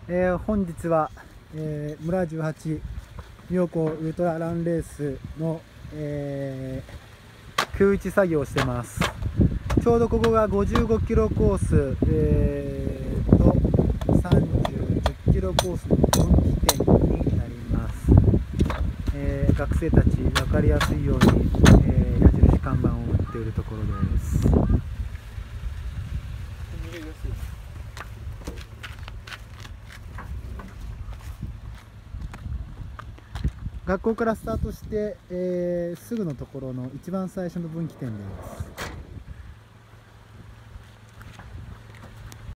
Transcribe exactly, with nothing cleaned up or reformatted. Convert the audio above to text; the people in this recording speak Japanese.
えー、本日は、えー、村じゅうはち妙高ウルトラランレースの、えー、空打ち作業をしてます。ちょうどここがごじゅうごキロコース、えー、とさんじゅう、じゅっキロコースの分岐点になります。えー、学生たち分かりやすいように、えー、矢印看板を打っているところです。学校からスタートして、えー、すぐのところの一番最初の分岐点です。